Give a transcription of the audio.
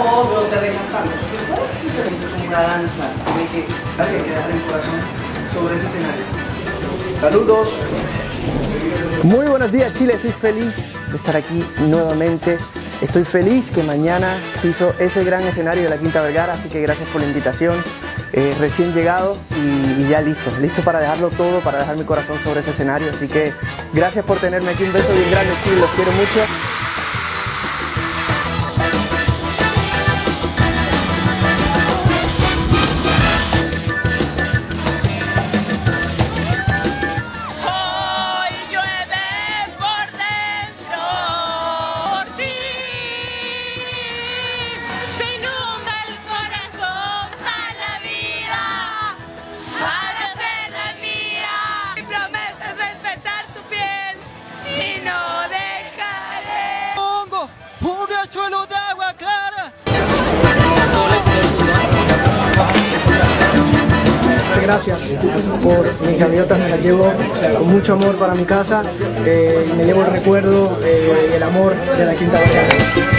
o no te dejas tanto. Tú se dice como una danza, tiene que dejar el corazón sobre ese escenario. Saludos. Muy buenos días, Chile, estoy feliz de estar aquí nuevamente. Estoy feliz que mañana piso ese gran escenario de la Quinta Vergara, así que gracias por la invitación. Recién llegado y ya listo para dejarlo todo, para dejar mi corazón sobre ese escenario, así que gracias por tenerme aquí, un beso bien grande, Chile, los quiero mucho. Gracias por mis gaviotas, me las llevo con mucho amor para mi casa y me llevo el recuerdo y el amor de la Quinta Vergara.